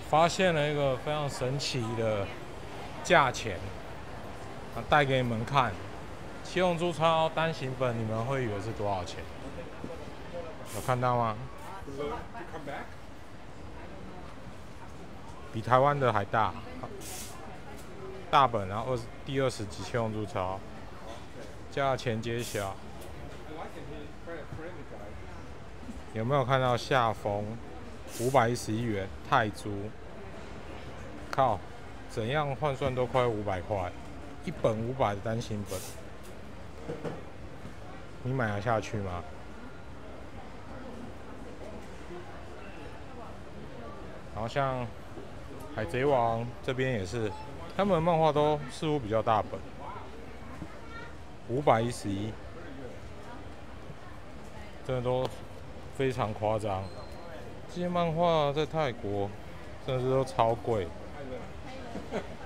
发现了一个非常神奇的价钱，带给你们看。七龙珠超单行本，你们会以为是多少钱？有看到吗？比台湾的还大，大本，然后第20集七龙珠超，价钱揭晓。有没有看到下风511元泰铢？靠，怎样换算都快500块，一本500的单行本，你买得下去吗？然后像海贼王这边也是，他们的漫画都似乎比较大本，511，真的都非常夸张。这些漫画在泰国真的是都超贵。